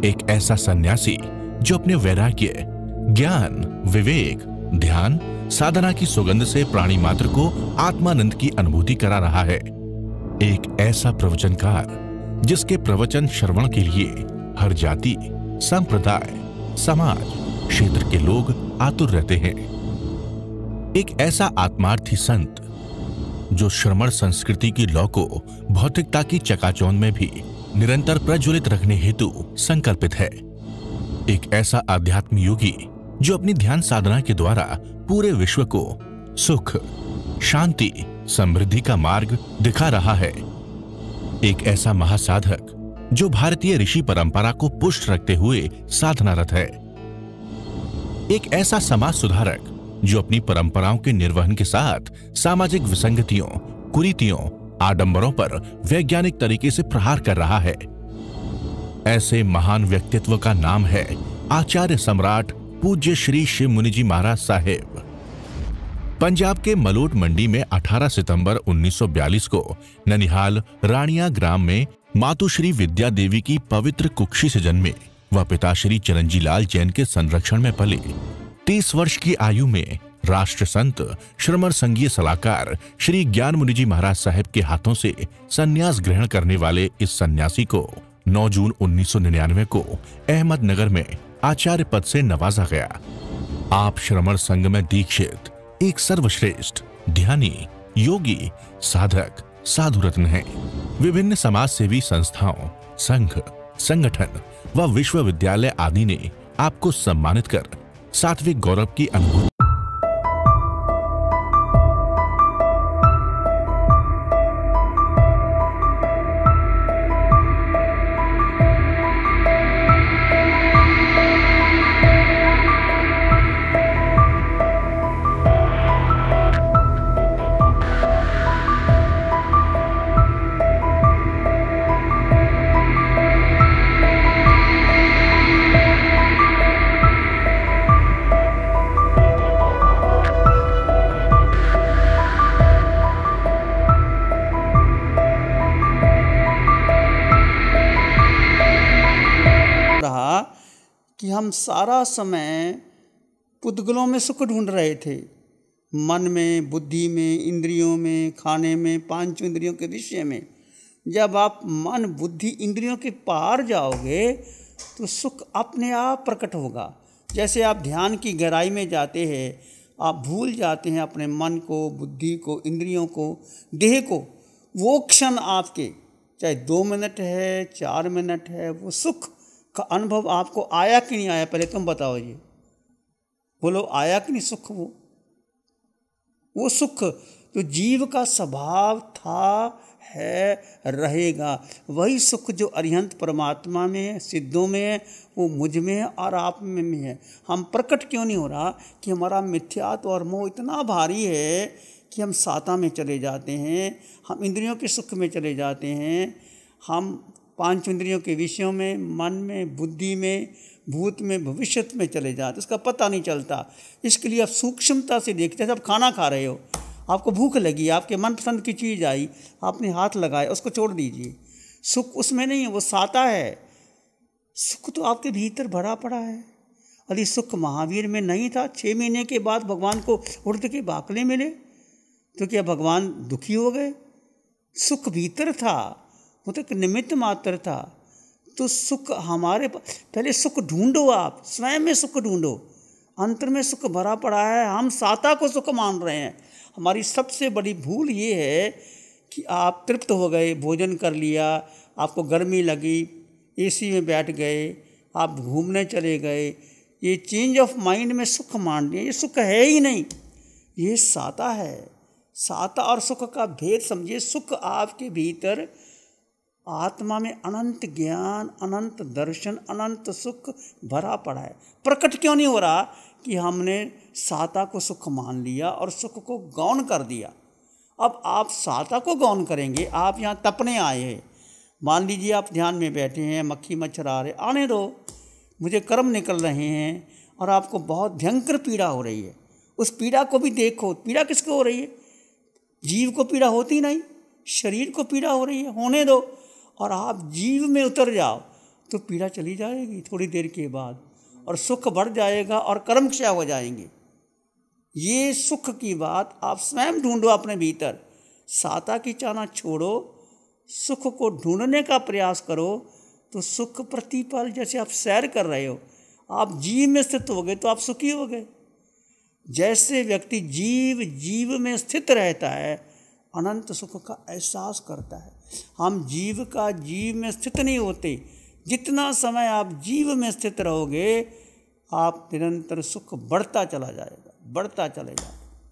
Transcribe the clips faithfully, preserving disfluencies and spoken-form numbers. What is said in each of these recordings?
एक ऐसा सन्यासी जो अपने वैराग्य, ज्ञान, विवेक, ध्यान, साधना की सुगंध से प्राणी मात्र को आत्मानंद की अनुभूति करा रहा है। एक ऐसा प्रवचनकार जिसके प्रवचन श्रवण के लिए हर जाति, संप्रदाय, समाज, क्षेत्र के लोग आतुर रहते हैं। एक ऐसा आत्मार्थी संत जो श्रमण संस्कृति की लौ को भौतिकता की चकाचौंध में भी निरंतर प्रज्वलित रखने हेतु संकल्पित है। एक ऐसा आध्यात्म योगी जो अपनी ध्यान साधना के द्वारा पूरे विश्व को सुख, शांति, समृद्धि का मार्ग दिखा रहा है। एक ऐसा महासाधक जो भारतीय ऋषि परंपरा को पुष्ट रखते हुए साधनारत है। एक ऐसा समाज सुधारक जो अपनी परंपराओं के निर्वहन के साथ सामाजिक विसंगतियों, कुरीतियों, आडंबरों पर वैज्ञानिक तरीके से प्रहार कर रहा है। ऐसे महान व्यक्तित्व का नाम है आचार्य सम्राट पूज्य श्री शिव मुनि जी महाराज साहेब। पंजाब के मलोट मंडी में अठारह सितंबर उन्नीस सौ बयालीस को ननिहाल रानिया ग्राम में मातुश्री विद्या देवी की पवित्र कुक्षी से जन्मे व पिता श्री चिरंजी लाल जैन के संरक्षण में पले। तीस वर्ष की आयु में राष्ट्र संत श्रमण संघीय सलाहकार श्री ज्ञान मुनि जी महाराज साहेब के हाथों से संन्यास ग्रहण करने वाले इस सन्यासी को नौ जून उन्नीस सौ निन्यानवे को अहमदनगर में आचार्य पद से नवाजा गया। आप श्रमण संघ में दीक्षित एक सर्वश्रेष्ठ ध्यानी, योगी, साधक, साधु रत्न हैं। विभिन्न समाज सेवी संस्थाओं, संघ, संगठन व विश्वविद्यालय आदि ने आपको सम्मानित कर सात्विक गौरव की अनुभूति कि हम सारा समय पुद्गलों में सुख ढूंढ रहे थे, मन में, बुद्धि में, इंद्रियों में, खाने में, पांच इंद्रियों के विषय में। जब आप मन, बुद्धि, इंद्रियों के पार जाओगे तो सुख अपने आप प्रकट होगा। जैसे आप ध्यान की गहराई में जाते हैं, आप भूल जाते हैं अपने मन को, बुद्धि को, इंद्रियों को, देह को। वो क्षण आपके, चाहे दो मिनट है, चार मिनट है, वो सुख का अनुभव आपको आया कि नहीं आया? पहले तुम बताओ जी, बोलो, आया कि नहीं सुख? वो वो सुख तो जीव का स्वभाव था, है, रहेगा। वही सुख जो अरिहंत परमात्मा में है, सिद्धों में है, वो मुझ में है और आप में भी है। हम प्रकट क्यों नहीं हो रहा? कि हमारा मिथ्यात्व और मोह इतना भारी है कि हम साता में चले जाते हैं, हम इंद्रियों के सुख में चले जाते हैं, हम पांच इंद्रियों के विषयों में, मन में, बुद्धि में, भूत में, भविष्य में चले जाते, उसका पता नहीं चलता। इसके लिए आप सूक्ष्मता से देखते हैं। जब खाना खा रहे हो, आपको भूख लगी, आपके मनपसंद की चीज़ आई, आपने हाथ लगाया, उसको छोड़ दीजिए। सुख उसमें नहीं है, वो साता है। सुख तो आपके भीतर भरा पड़ा है। अरे सुख महावीर में नहीं था? छः महीने के बाद भगवान को उड़द के बाकले मिले तो क्या भगवान दुखी हो गए? सुख भीतर था, वो तो एक निमित्त मात्र था। तो सुख हमारे, पहले सुख ढूंढो, आप स्वयं में सुख ढूंढो। अंतर में सुख भरा पड़ा है, हम साता को सुख मान रहे हैं। हमारी सबसे बड़ी भूल ये है कि आप तृप्त हो गए, भोजन कर लिया, आपको गर्मी लगी, एसी में बैठ गए, आप घूमने चले गए, ये चेंज ऑफ माइंड में सुख मान लिया। ये सुख है ही नहीं, ये साता है। साता और सुख का भेद समझिए। सुख आपके भीतर आत्मा में अनंत ज्ञान, अनंत दर्शन, अनंत सुख भरा पड़ा है। प्रकट क्यों नहीं हो रहा? कि हमने साता को सुख मान लिया और सुख को गौण कर दिया। अब आप साता को गौण करेंगे। आप यहाँ तपने आए हैं, मान लीजिए आप ध्यान में बैठे हैं, मक्खी मच्छर आ रहे, आने दो, मुझे कर्म निकल रहे हैं और आपको बहुत भयंकर पीड़ा हो रही है। उस पीड़ा को भी देखो। पीड़ा किसको हो रही है? जीव को पीड़ा होती नहीं, शरीर को पीड़ा हो रही है, होने दो। और आप जीव में उतर जाओ तो पीड़ा चली जाएगी थोड़ी देर के बाद, और सुख बढ़ जाएगा और कर्म क्षय हो जाएंगे। ये सुख की बात आप स्वयं ढूंढो अपने भीतर। साता की चाहना छोड़ो, सुख को ढूंढने का प्रयास करो, तो सुख प्रतिपल जैसे आप सैर कर रहे हो, आप जीव में स्थित हो गए तो आप सुखी हो गए। जैसे व्यक्ति जीव जीव में स्थित रहता है, अनंत सुख का एहसास करता है। हम जीव का जीव में स्थित नहीं होते। जितना समय आप जीव में स्थित रहोगे, आप निरंतर सुख बढ़ता चला जाएगा, बढ़ता चलेगा,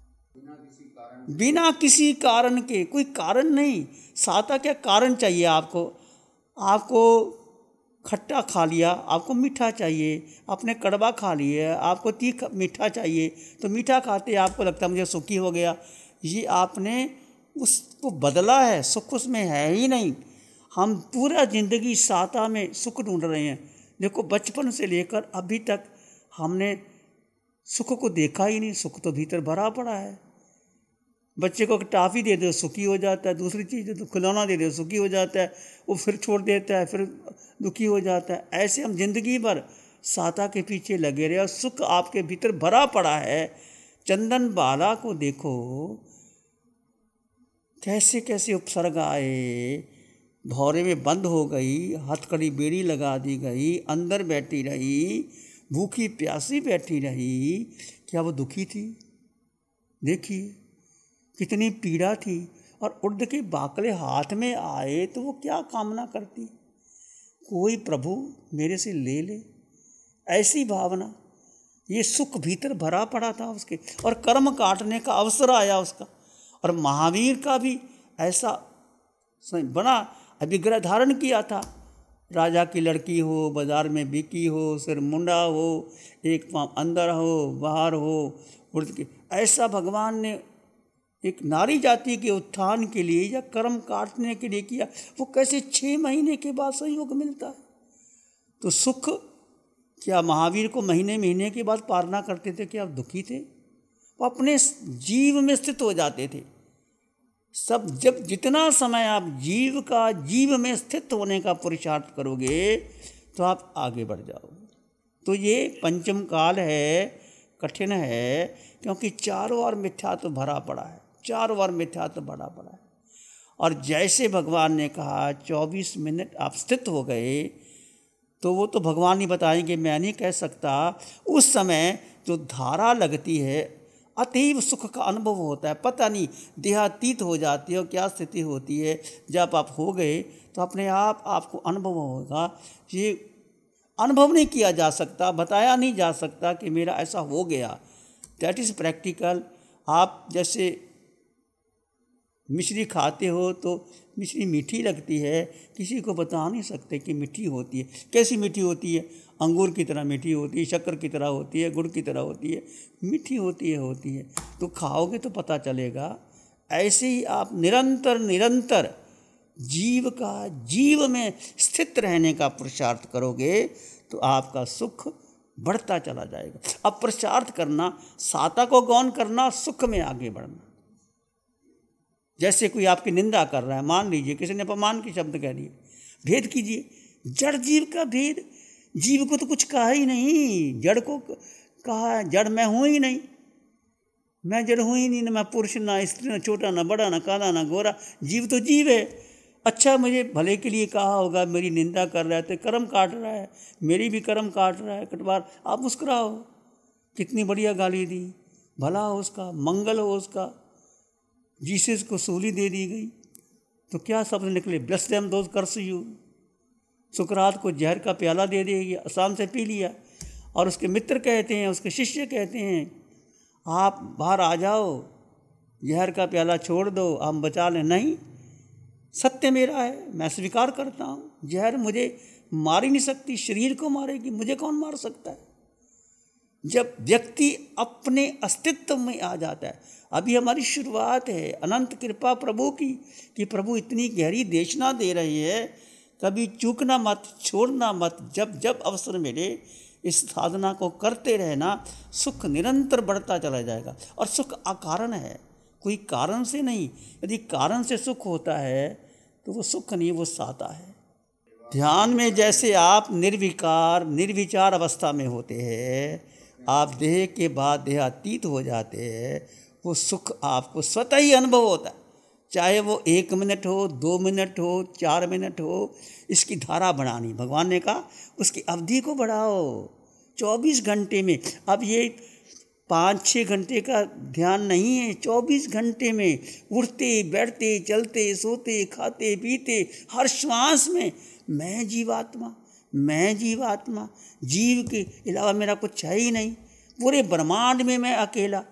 बिना किसी कारण के। कोई कारण नहीं। साता क्या कारण चाहिए आपको? आपको खट्टा खा लिया, आपको मीठा चाहिए, आपने कड़वा खा लिया, आपको तीखा मीठा चाहिए, तो मीठा खाते आपको लगता है मुझे सुखी हो गया। ये आपने उसको बदला है, सुख उसमें है ही नहीं। हम पूरा ज़िंदगी साता में सुख ढूंढ रहे हैं। देखो, बचपन से लेकर अभी तक हमने सुख को देखा ही नहीं। सुख तो भीतर भरा पड़ा है। बच्चे को टॉफ़ी दे दो सुखी हो जाता है, दूसरी चीज़ दे दो, खिलौना दे दो सुखी हो जाता है, वो फिर छोड़ देता है, फिर दुखी हो जाता है। ऐसे हम जिंदगी भर साता के पीछे लगे रहे और सुख आपके भीतर भरा पड़ा है। चंदन बाला को देखो, कैसे कैसे उपसर्ग आए, भौरे में बंद हो गई, हथकड़ी बेड़ी लगा दी गई, अंदर बैठी रही, भूखी प्यासी बैठी रही। क्या वो दुखी थी? देखिए कितनी पीड़ा थी। और उर्द के बाकले हाथ में आए तो वो क्या कामना करती? कोई प्रभु मेरे से ले ले, ऐसी भावना। ये सुख भीतर भरा पड़ा था उसके, और कर्म काटने का अवसर आया उसका। और महावीर का भी ऐसा बना विग्रह धारण किया था। राजा की लड़की हो, बाजार में बिकी हो, सिर मुंडा हो, एक पाँव अंदर हो बाहर हो, उर्द के ऐसा भगवान ने एक नारी जाति के उत्थान के लिए या कर्म काटने के लिए किया। वो कैसे छः महीने के बाद संयोग मिलता है। तो सुख क्या महावीर को महीने महीने के बाद पारना करते थे? क्या दुखी थे? वो अपने जीव में स्थित हो जाते थे। सब जब जितना समय आप जीव का जीव में स्थित होने का पुरुषार्थ करोगे तो आप आगे बढ़ जाओगे। तो ये पंचम काल है, कठिन है, क्योंकि चारों ओर मिथ्यात्व तो भरा पड़ा है, चारों ओर मिथ्यात्व तो भरा पड़ा है। और जैसे भगवान ने कहा चौबीस मिनट आप स्थित हो गए, तो वो तो भगवान ही बताएंगे, मैं नहीं कह सकता। उस समय जो धारा लगती है, अतीव सुख का अनुभव होता है। पता नहीं देहातीत हो जाती है और क्या स्थिति होती है। जब आप हो गए तो अपने आप आपको अनुभव होगा। ये अनुभव नहीं किया जा सकता, बताया नहीं जा सकता कि मेरा ऐसा हो गया। That is practical. आप जैसे मिश्री खाते हो तो मिश्री मीठी लगती है, किसी को बता नहीं सकते कि मीठी होती है। कैसी मीठी होती है? अंगूर की तरह मीठी होती है, शक्कर की तरह होती है, गुड़ की तरह होती है, मीठी होती है होती है तो खाओगे तो पता चलेगा। ऐसे ही आप निरंतर निरंतर जीव का जीव में स्थित रहने का पुरुषार्थ करोगे तो आपका सुख बढ़ता चला जाएगा। अब पुरुषार्थ करना, साता को गौन करना, सुख में आगे बढ़ना। जैसे कोई आपकी निंदा कर रहा है, मान लीजिए किसी ने अपमान के शब्द कह दिए, भेद कीजिए। जड़ जीव का भेद, जीव को तो कुछ कहा ही नहीं, जड़ को कहा है। जड़ मैं हूँ ही नहीं, मैं जड़ हूँ ही नहीं, ना मैं पुरुष ना स्त्री, ना छोटा ना बड़ा, ना काला ना गोरा। जीव तो जीव है। अच्छा, मुझे भले के लिए कहा होगा, मेरी निंदा कर रहा है तो कर्म काट रहा है, मेरी भी कर्म काट रहा है कटवार। आप मुस्कुराओ, कितनी बढ़िया गाली दी, भला हो उसका, मंगल हो उसका। जीसस को सूली दे दी गई तो क्या शब्द निकले? Bless them those curse you. सुकरात को जहर का प्याला दे दिया, आसाम से पी लिया। और उसके मित्र कहते हैं, उसके शिष्य कहते हैं, आप बाहर आ जाओ, जहर का प्याला छोड़ दो, हम बचा लें। नहीं, सत्य मेरा है, मैं स्वीकार करता हूँ। जहर मुझे मार ही नहीं सकती, शरीर को मारेगी, मुझे कौन मार सकता है? जब व्यक्ति अपने अस्तित्व में आ जाता है। अभी हमारी शुरुआत है, अनंत कृपा प्रभु की कि प्रभु इतनी गहरी देशना दे रही है। कभी चूकना मत, छोड़ना मत। जब जब अवसर मिले इस साधना को करते रहना, सुख निरंतर बढ़ता चला जाएगा। और सुख अकारण है, कोई कारण से नहीं। यदि कारण से सुख होता है तो वो सुख नहीं, वो साता है। ध्यान में जैसे आप निर्विकार निर्विचार अवस्था में होते हैं, आप देह के बाद देहातीत हो जाते हैं, वो सुख आपको स्वतः ही अनुभव होता है। चाहे वो एक मिनट हो, दो मिनट हो, चार मिनट हो, इसकी धारा बढ़ानी। भगवान ने कहा उसकी अवधि को बढ़ाओ चौबीस घंटे में। अब ये पाँच छः घंटे का ध्यान नहीं है, चौबीस घंटे में उठते बैठते चलते सोते खाते पीते हर श्वास में मैं जीवात्मा, मैं जीवात्मा, जीव के अलावा मेरा कुछ है ही नहीं। पूरे ब्रह्मांड में मैं अकेला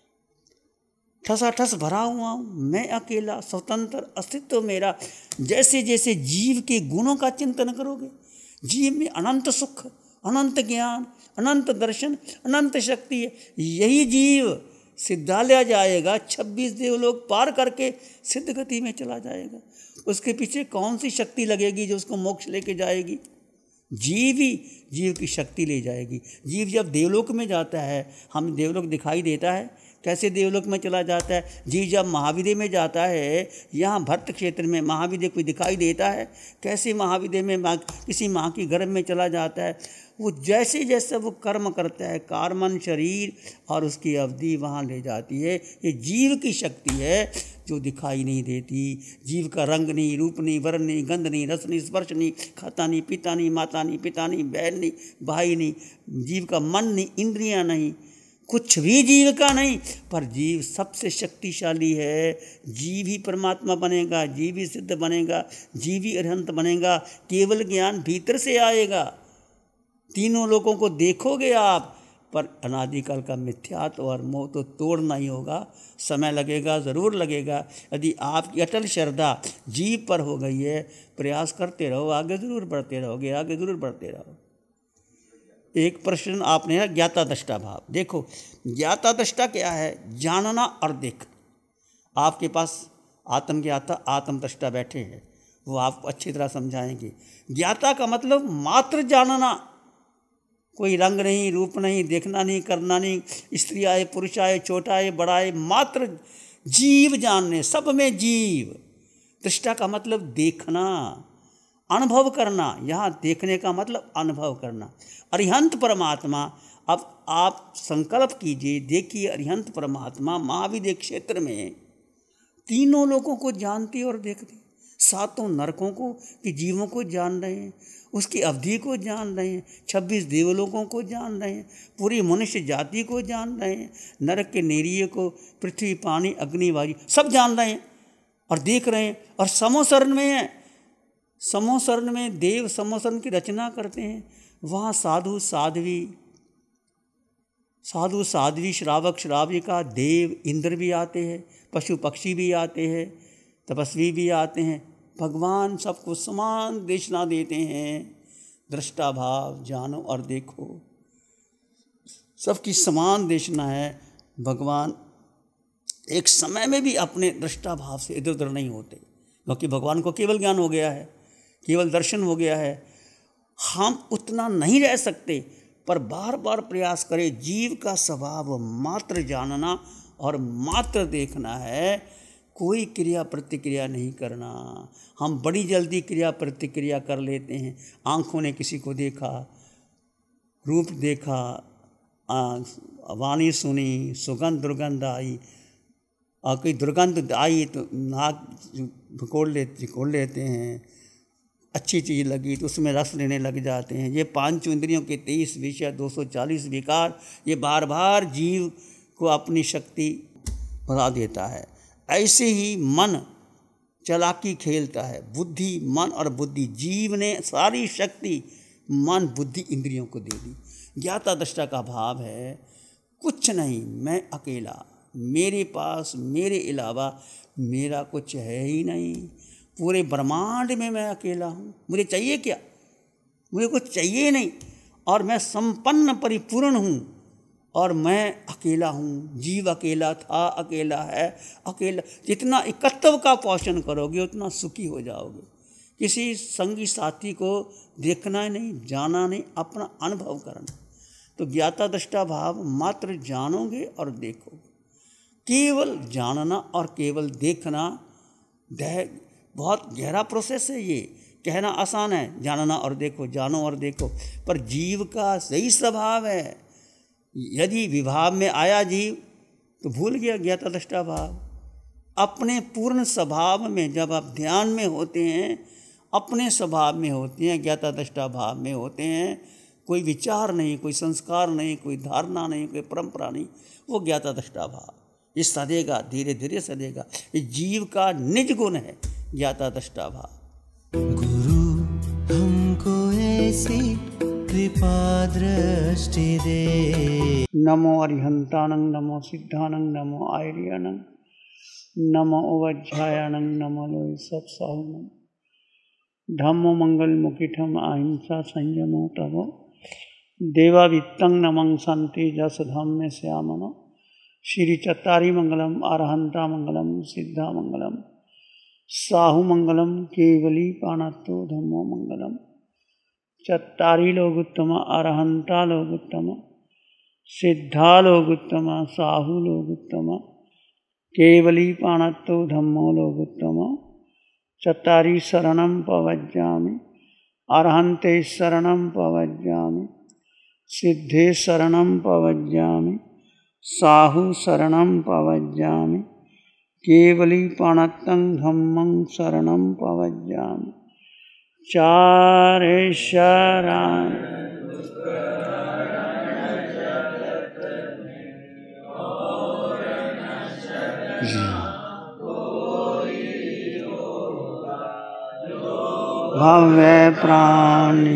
ठसा-ठस भरा हुआ हूँ, मैं अकेला स्वतंत्र अस्तित्व मेरा। जैसे जैसे जीव के गुणों का चिंतन करोगे, जीव में अनंत सुख, अनंत ज्ञान, अनंत दर्शन, अनंत शक्ति है। यही जीव सिद्धालय जाएगा, छब्बीस देवलोक पार करके सिद्ध गति में चला जाएगा। उसके पीछे कौन सी शक्ति लगेगी जो उसको मोक्ष लेके जाएगी? जीव ही जीव की शक्ति ले जाएगी। जीव जब देवलोक में जाता है, हम देवलोक दिखाई देता है, कैसे देवलोक में चला जाता है? जीव जब महाविद्य में जाता है, यहाँ भरत क्षेत्र में महाविद्य कोई दिखाई देता है, कैसे महाविद्य में माँ किसी माँ की गर्भ में चला जाता है। वो जैसे जैसे वो कर्म करता है, कार्मन शरीर और उसकी अवधि वहाँ ले जाती है। ये जीव की शक्ति है जो दिखाई नहीं देती। जीव का रंग नहीं, रूप नहीं, वर्ण नहीं, गंध नहीं, रस नहीं, स्पर्श नहीं, खाता नहीं, पीता नहीं, माता नहीं, पिता नहीं, बहन नहीं, भाई नहीं। जीव का मन नहीं, इंद्रियां नहीं, कुछ भी जीव का नहीं। पर जीव सबसे शक्तिशाली है। जीव ही परमात्मा बनेगा, जीव ही सिद्ध बनेगा, जीव ही अरहंत बनेगा। केवल ज्ञान भीतर से आएगा। तीनों लोगों को देखोगे आप, पर अनादिकाल का मिथ्यात्व और मोह तो तोड़ना ही होगा। समय लगेगा, ज़रूर लगेगा। यदि आपकी अटल श्रद्धा जीव पर हो गई है, प्रयास करते रहो, आगे ज़रूर बढ़ते रहोगे, आगे ज़रूर बढ़ते रहो। एक प्रश्न आपने है ज्ञाता दृष्टा भाव। देखो ज्ञाता दृष्टा क्या है? जानना और देखना। आपके पास आत्मज्ञाता आत्म दृष्टा बैठे हैं, वो आपको अच्छी तरह समझाएंगे। ज्ञाता का मतलब मात्र जानना, कोई रंग नहीं, रूप नहीं, देखना नहीं, करना नहीं, स्त्री आए पुरुष आए, छोटा आए बड़ा आए, मात्र जीव जानने, सब में जीव। दृष्टा का मतलब देखना, अनुभव करना। यहाँ देखने का मतलब अनुभव करना। अरिहंत परमात्मा, अब आप संकल्प कीजिए, देखिए अरिहंत परमात्मा महाविद्य क्षेत्र में तीनों लोगों को जानते और देखते, सातों नरकों को कि जीवों को जान रहे हैं, उसकी अवधि को जान रहे हैं, छब्बीस देवलोकों को जान रहे हैं, पूरी मनुष्य जाति को जान रहे हैं, नरक के नेरिये को, पृथ्वी पानी अग्नि वायु सब जान रहे हैं और देख रहे हैं। और समोसरण में है, समोसरण में देव समोसरण की रचना करते हैं। वहाँ साधु साध्वी, साधु साध्वी, श्रावक श्राविका, देव इंद्र भी आते हैं, पशु पक्षी भी आते हैं, तपस्वी भी आते हैं। भगवान सबको समान देशना देते हैं। दृष्टा भाव, जानो और देखो, सबकी समान देशना है। भगवान एक समय में भी अपने दृष्टा भाव से इधर उधर नहीं होते, क्योंकि भगवान को केवल ज्ञान हो गया है, केवल दर्शन हो गया है। हम उतना नहीं रह सकते, पर बार बार प्रयास करें। जीव का स्वभाव मात्र जानना और मात्र देखना है, कोई क्रिया प्रतिक्रिया नहीं करना। हम बड़ी जल्दी क्रिया प्रतिक्रिया कर लेते हैं। आँखों ने किसी को देखा, रूप देखा, वाणी सुनी, सुगंध दुर्गंध आई, और कोई दुर्गंध आई तो नाक घोल ले घोल लेते हैं। अच्छी चीज़ लगी तो उसमें रस लेने लग जाते हैं। ये पांच इंद्रियों के तेईस विषय, दो सौ चालीस विकार, ये बार बार जीव को अपनी शक्ति बढ़ा देता है। ऐसे ही मन चालाकी खेलता है। बुद्धि, मन और बुद्धि, जीव ने सारी शक्ति मन बुद्धि इंद्रियों को दे दी। ज्ञाता दृष्टा का भाव है कुछ नहीं, मैं अकेला, मेरे पास मेरे अलावा मेरा कुछ है ही नहीं। पूरे ब्रह्मांड में मैं अकेला हूँ। मुझे चाहिए क्या? मुझे कुछ चाहिए नहीं, और मैं संपन्न परिपूर्ण हूँ, और मैं अकेला हूँ। जीव अकेला था, अकेला है, अकेला। जितना एकत्व का पोषण करोगे उतना सुखी हो जाओगे। किसी संगी साथी को देखना नहीं, जाना नहीं, अपना अनुभव करना। तो ज्ञाता दृष्टा भाव मात्र जानोगे और देखोगे। केवल जानना और केवल देखना बहुत गहरा प्रोसेस है। ये कहना आसान है, जानना और देखो, जानो और देखो, पर जीव का सही स्वभाव है। यदि विभाव में आया जीव तो भूल गया ज्ञाता दृष्टा भाव। अपने पूर्ण स्वभाव में जब आप ध्यान में होते हैं, अपने स्वभाव में होते हैं, ज्ञाता दृष्टा भाव में होते हैं, कोई विचार नहीं, कोई संस्कार नहीं, कोई धारणा नहीं, कोई परंपरा नहीं, वो ज्ञाता दृष्टा भाव। ये सदेगा, धीरे धीरे सदेगा। ये जीव का निज गुण है ज्ञाता दृष्टा भाव। गुरु हमको ऐसी कृपा दृष्टि दे। नमो अरिहंतानं, नमो सिद्धानं, नमो आर्यानं, नमो उपाध्यायानं, नमो लोय सब साहुनं। धम्मो मंगल मुकिठम अहिंसा संयमो तवो देवावित्तं नमं शांति जस धम्मे श्यामनो। श्री चत्तारी मंगलम, अरहंता मंगलम, सिद्धा मंगलम, साहु मंगलम, केवली पाणत्तो धम्मो मंगलम। चत्तारी लोगुत्तम, अरहंता लोगुत्तम, सिद्धा लोगुत्तम, साहु लोगुत्तम, केवली पाणत्तो धम्मो लोगुत्तम। चत्तारी शरणं पवज्जामि, अरहन्ते शरणं पवज्जामि, सिद्धे शरणं पवज्जामि, साहु शरणं पवज्जामि, केवली पाणत्तं धम्मं शरणं पवज्जामि। चारे शरण भव्य प्राणी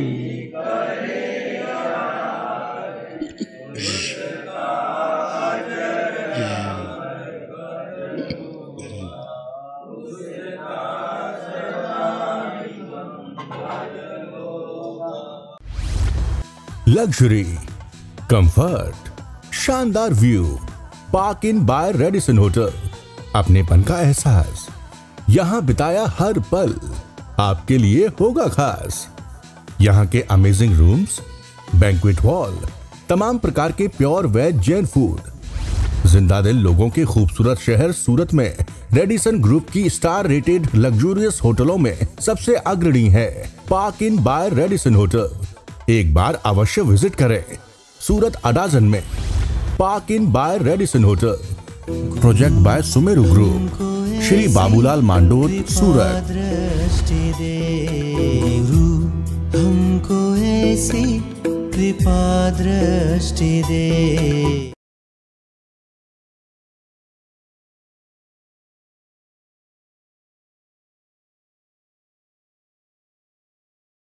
लग्जरी, कंफर्ट, शानदार view, Park Inn by Radisson hotel. अपनेपन का एहसास, यहां बिताया हर पल आपके लिए होगा खास। यहाँ के अमेजिंग रूम्स, बैंक्वेट हॉल, तमाम प्रकार के प्योर वेज जैन फूड, जिंदा दिल लोगों के खूबसूरत शहर सूरत में रेडिसन ग्रुप की स्टार रेटेड लग्जूरियस होटलों में सबसे अग्रणी है Park Inn by Radisson hotel. एक बार अवश्य विजिट करें। सूरत अडाजन में Park Inn by Radisson hotel. Project by Sumeru group, Shri Babulal Mandor, Surat. दृष्टि दे गुरु हमको ऐसी कृपा दृष्टि दे।